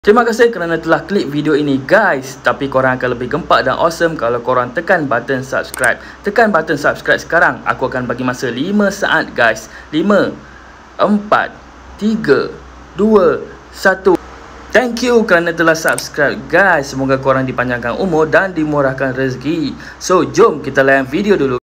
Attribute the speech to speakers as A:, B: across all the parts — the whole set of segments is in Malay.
A: Terima kasih kerana telah klik video ini guys. Tapi korang akan lebih gempak dan awesome kalau korang tekan button subscribe. Tekan button subscribe sekarang. Aku akan bagi masa 5 saat guys. 5, 4, 3, 2, 1. Thank you kerana telah subscribe guys. Semoga korang dipanjangkan umur dan dimurahkan rezeki. So jom kita layan video dulu.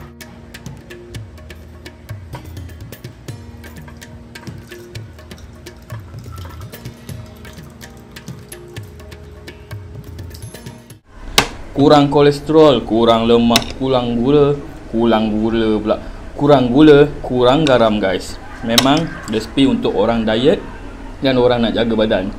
A: Kurang kolesterol, kurang lemak, kurang gula, kurang garam guys. Memang resipi untuk orang diet dan orang nak jaga badan.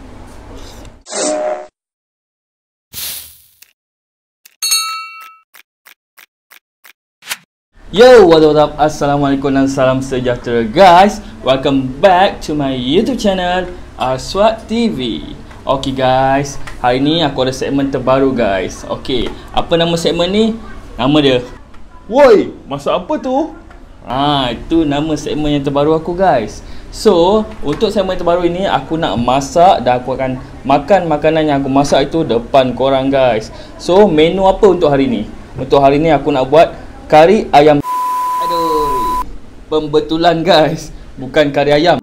A: Yo, what up? Assalamualaikum dan salam sejahtera guys. Welcome back to my YouTube channel Aswad TV. Okay guys, hari ni aku ada segmen terbaru guys. Okay, apa nama segmen ni? Nama dia Woi, masak apa tu? Itu nama segmen yang terbaru aku guys. So, untuk segmen terbaru ini aku nak masak dan aku akan makan makanan yang aku masak itu depan korang guys. So, menu apa untuk hari ni? Untuk hari ni aku nak buat kari ayam. Aduh, pembetulan guys, bukan kari ayam.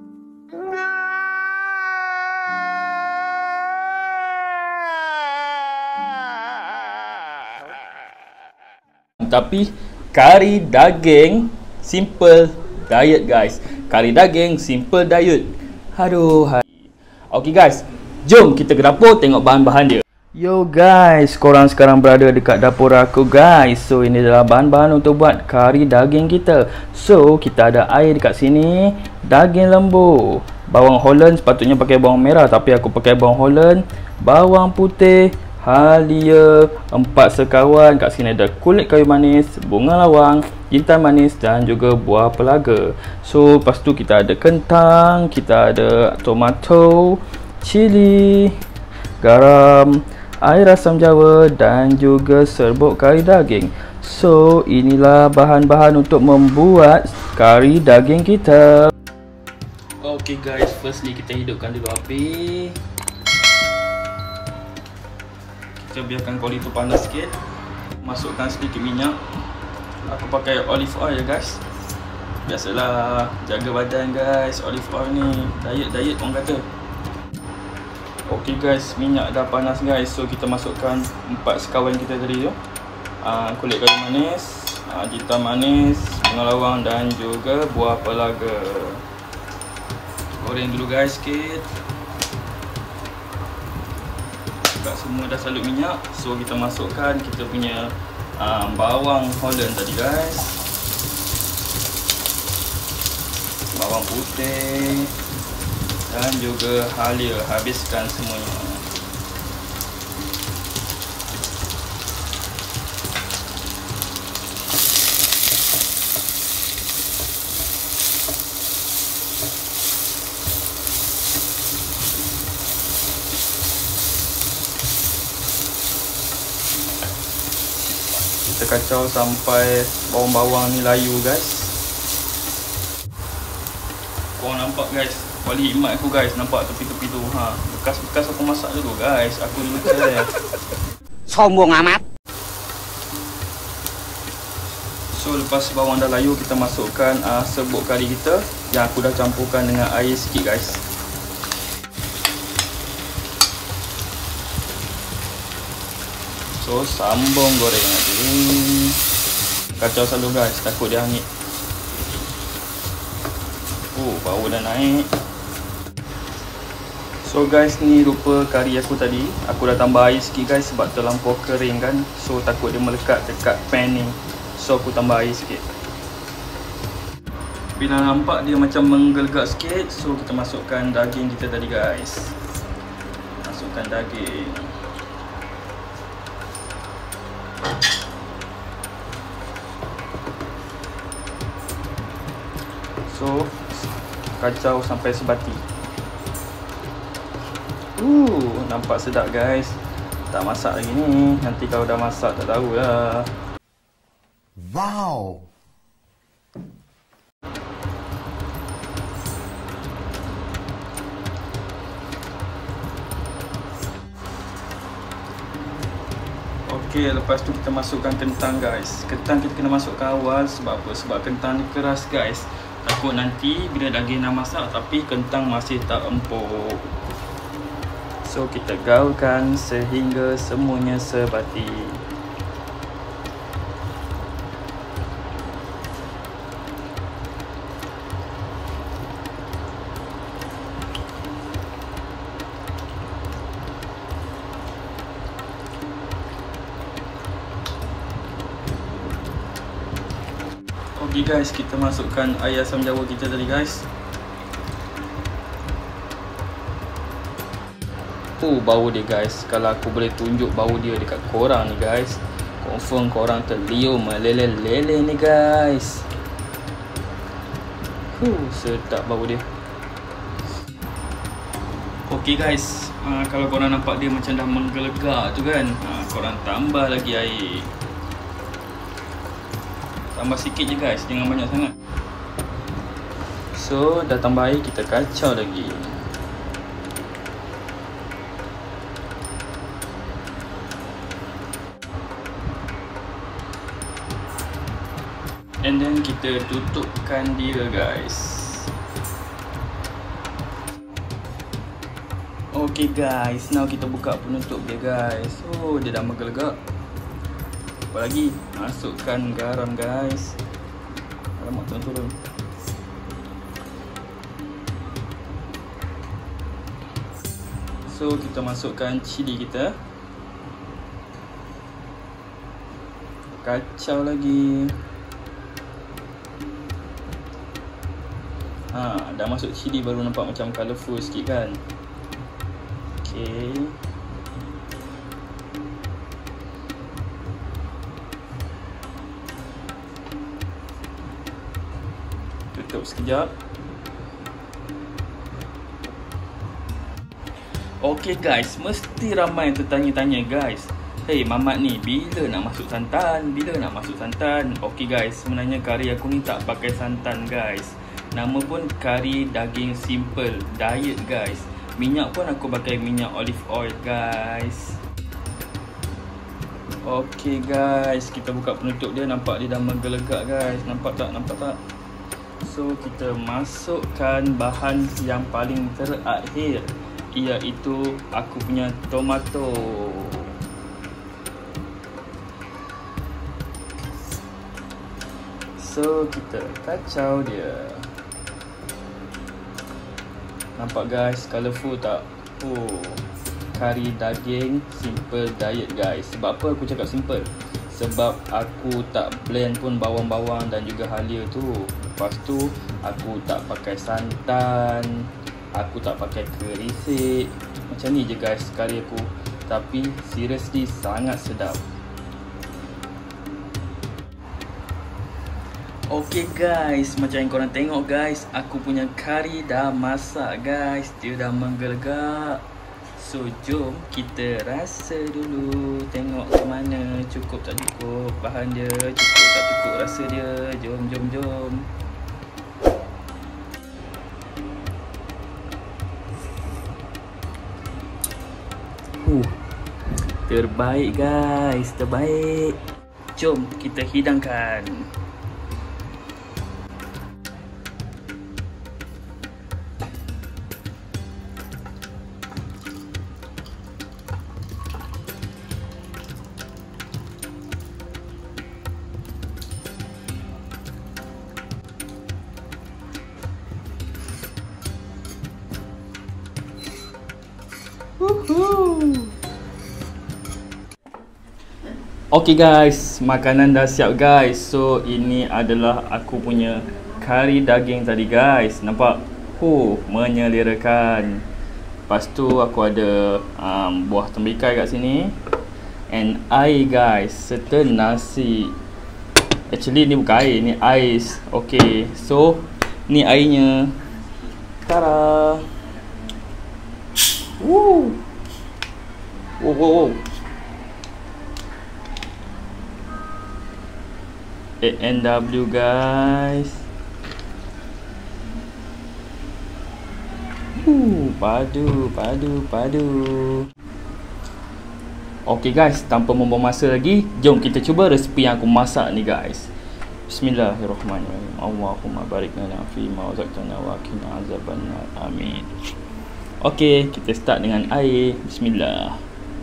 A: Tapi kari daging simple diet guys. Kari daging simple diet. Aduh. Okay guys, jom kita ke dapur tengok bahan-bahan dia. Yo guys, korang sekarang berada dekat dapur aku guys. So ini adalah bahan-bahan untuk buat kari daging kita. So kita ada air dekat sini, daging lembu, bawang Holland, sepatutnya pakai bawang merah tapi aku pakai bawang Holland, bawang putih, halia, 4 sekawan. Kat sini ada kulit kayu manis, bunga lawang, jintan manis dan juga buah pelaga. So lepas tu kita ada kentang, kita ada tomato, cili, garam, air asam jawa dan juga serbuk kari daging. So inilah bahan-bahan untuk membuat kari daging kita. Okay guys, firstly kita hidupkan dulu api. Kita biarkan kuali tu panas sikit. Masukkan sedikit minyak. Aku pakai olive oil guys. Biasalah jaga badan guys, olive oil ni diet orang kata. Ok guys, minyak dah panas guys. So kita masukkan 4 sekawan kita tadi tu. Kulit kayu manis, jintan manis, bunga lawang dan juga buah pelaga. Goreng dulu guys sikit. Semua dah salut minyak. So kita masukkan kita punya bawang Holland tadi guys, bawang putih dan juga halia. Habiskan semuanya. Kita kacau sampai bawang-bawang ni layu guys. Korang nampak guys, kuali imat aku guys, nampak tepi-tepi tu. Bekas-bekas aku masak dulu guys. Aku dulu ya.
B: Sombong amat.
A: So lepas bawang dah layu, kita masukkan serbuk kari kita yang aku dah campurkan dengan air sikit guys. So sambung goreng lagi. Kacau selalu guys, takut dia hangit. Bau dah naik. So guys, ni rupa kari aku tadi. Aku dah tambah air sikit guys sebab terlampau kering kan. So takut dia melekat dekat pan ni. So aku tambah air sikit. Bila nampak dia macam menggelegak sikit, so kita masukkan daging kita tadi guys. Masukkan daging. So kacau sampai sebati. Nampak sedap guys. Tak masak lagi ni. Nanti kalau dah masak tak tahulah. Wow. Okey, lepas tu kita masukkan kentang guys. Kentang kita kena masukkan awal sebab apa? Sebab kentang ni keras guys. Takut nanti bila daging dah masak tapi kentang masih tak empuk. So kita gaulkan sehingga semuanya sebati. Okay guys, kita masukkan air asam jawa kita tadi guys. Bau dia guys. Kalau aku boleh tunjuk bau dia dekat korang ni guys, confirm korang terlium meleleh-leleh ni guys. Sedap bau dia. Okay guys, kalau korang nampak dia macam dah menggelegak tu kan, korang tambah lagi air. Tambah sikit je guys, jangan banyak sangat. So dah tambah air, kita kacau lagi. And then kita tutupkan dia guys. Okay guys, now kita buka penutup dia guys. Dia dah menggelegak. Apa lagi? Masukkan garam guys. Alamak, turun. So kita masukkan cili kita. Kacau lagi. Dah masuk cili baru nampak macam colourful sikit kan. Okay. Tutup sekejap. Okay guys, mesti ramai yang tertanya-tanya guys, hey Mamat ni bila nak masuk santan? Bila nak masuk santan? Okay guys, sebenarnya kari aku ni tak pakai santan guys. Nama pun kari daging simple diet guys. Minyak pun aku pakai minyak olive oil guys. Okay guys, kita buka penutup dia. Nampak dia dah menggelegak guys. Nampak tak? Nampak tak? So kita masukkan bahan yang paling terakhir, iaitu aku punya tomato. So kita kacau dia. Nampak guys, colourful tak? Kari daging simple diet guys. Sebab apa aku cakap simple? Sebab aku tak blend pun bawang-bawang dan juga halia tu. Lepas tu aku tak pakai santan, aku tak pakai kerisik. Macam ni je guys kari aku. Tapi seriously sangat sedap. Okay guys, macam yang korang tengok guys, aku punya kari dah masak guys. Dia dah menggelegak. So jom kita rasa dulu. Tengok ke mana, cukup tak cukup bahan dia, cukup tak cukup rasa dia. Jom. Terbaik guys, terbaik. Jom kita hidangkan. Okay guys, makanan dah siap guys. So ini adalah aku punya kari daging tadi guys. Nampak? Menyelerakan. Lepas tu aku ada buah tembikai kat sini. And air guys, serta nasi. Actually ni bukan air, ni ais. Okay, so ni airnya. Tara. Wow. A&W guys. Padu. Okey guys, tanpa membuang masa lagi, jom kita cuba resipi yang aku masak ni guys. Bismillahirrahmanirrahim. Allahumma barik lana fi ma razaqtana wa qina azabannar. Amin. Okey, kita start dengan air. Bismillah.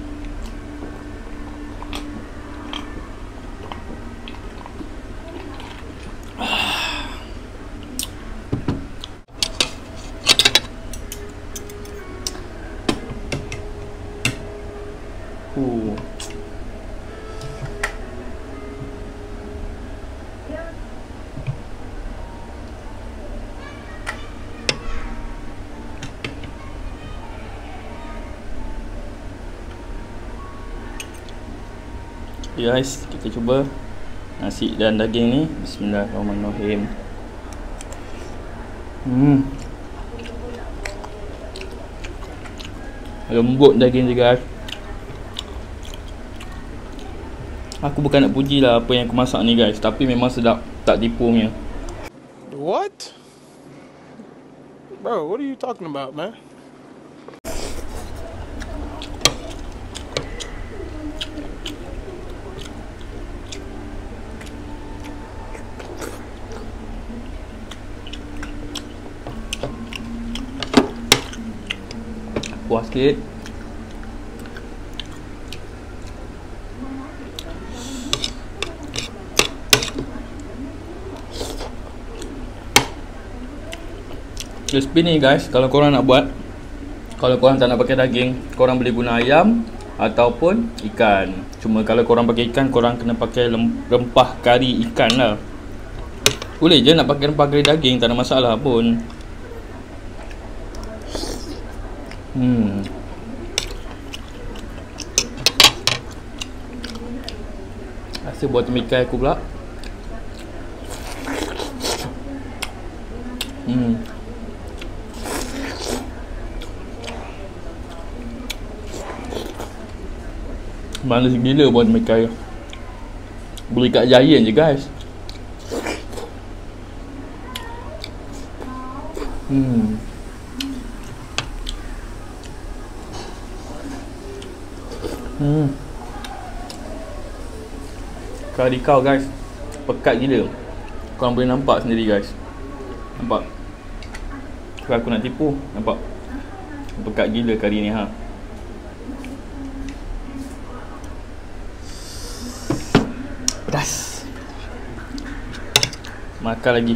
A: Guys, kita cuba nasi dan daging ni. Bismillahirrahmanirrahim. Lembut daging je guys. Aku bukan nak puji lah apa yang aku masak ni guys, tapi memang sedap, tak tipu punya.
C: What? Bro, what are you talking about, man?
A: Puas sikit. Resipi ni guys, kalau korang nak buat, kalau korang tak nak pakai daging, korang boleh guna ayam ataupun ikan. Cuma kalau korang pakai ikan, korang kena pakai rempah kari ikan lah. Boleh je nak pakai rempah kari daging, tak ada masalah pun. Rasa buat temikai aku pula. Manis gila buat temikai. Beli kat Giant je guys. Kari kau guys, pekat gila. Korang boleh nampak sendiri guys. Nampak? Kalau aku nak tipu, nampak? Pekat gila kari ni ha. Pedas. Makan lagi.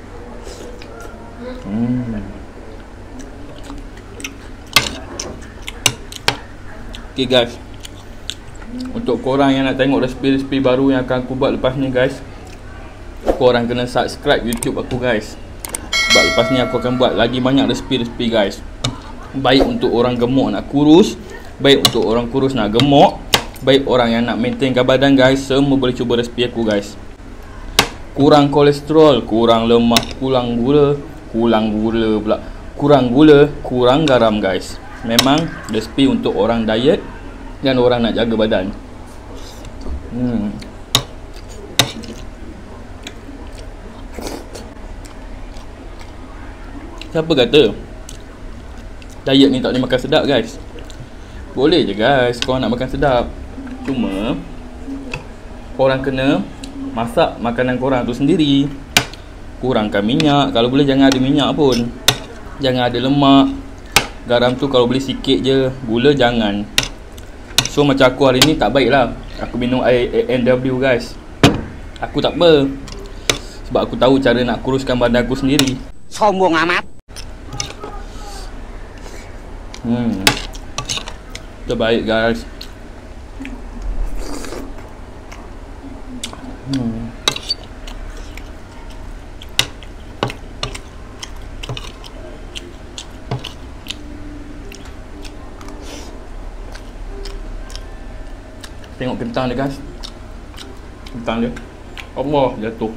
A: Okay guys, untuk korang yang nak tengok resipi-resipi baru yang akan aku buat lepas ni guys, korang kena subscribe YouTube aku guys. Sebab lepas ni aku akan buat lagi banyak resipi-resipi guys. Baik untuk orang gemuk nak kurus, baik untuk orang kurus nak gemuk, baik orang yang nak maintainkan badan guys, semua boleh cuba resipi aku guys. Kurang kolesterol, kurang lemak, kurang gula, kurang garam guys. Memang resipi untuk orang diet dan orang nak jaga badan. Siapa kata diet ni tak boleh makan sedap guys? Boleh je guys, korang nak makan sedap. Cuma korang kena masak makanan korang tu sendiri. Kurangkan minyak, kalau boleh jangan ada minyak pun. Jangan ada lemak. Garam tu kalau boleh sikit je, gula jangan. So macam aku hari ni tak baik lah, aku minum air ANW guys. Aku tak apa, sebab aku tahu cara nak kuruskan badan aku sendiri.
B: Sombong amat.
A: Terbaik guys. Tengok kentang dia guys. Kentang dia, Allah jatuh.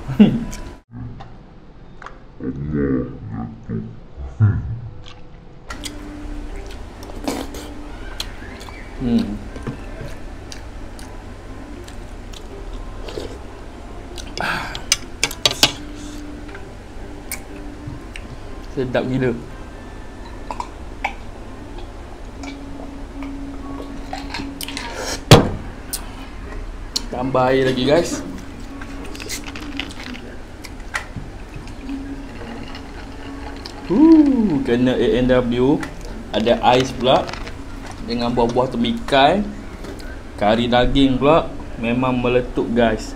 A: Sedap gila. Tambah air lagi guys. Kena A&W. Ada ais pula dengan buah-buah temikai. Kari daging pula. Memang meletup guys.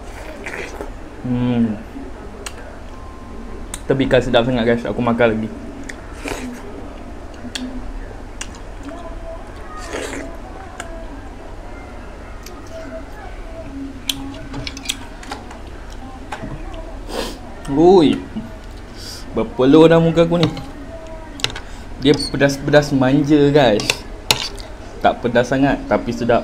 A: Temikai sedap sangat guys. Aku makan lagi. Ui, berpeluh dah muka aku ni. Dia pedas-pedas manja guys. Tak pedas sangat tapi sedap.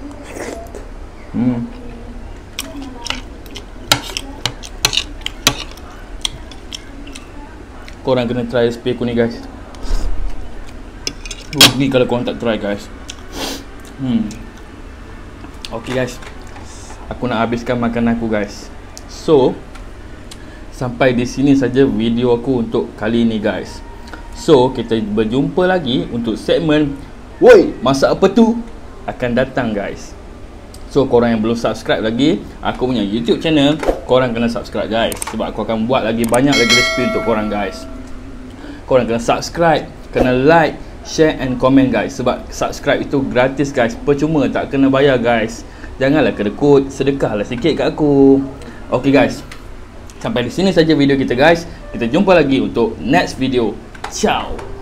A: Korang kena try resipi aku ni guys. Rugi kalau korang tak try guys. Okay guys, aku nak habiskan makan aku guys. So sampai di sini saja video aku untuk kali ini guys. So kita berjumpa lagi untuk segmen "Woi, masak apa tu?" akan datang guys. So korang yang belum subscribe lagi aku punya YouTube channel, korang kena subscribe guys. Sebab aku akan buat lagi banyak lagi resipi untuk korang guys. Korang kena subscribe, kena like, share and comment guys. Sebab subscribe itu gratis guys, percuma, tak kena bayar guys. Janganlah kedekut, sedekahlah sikit kat aku. Okay guys, sampai di sini saja video kita guys. Kita jumpa lagi untuk next video. Ciao.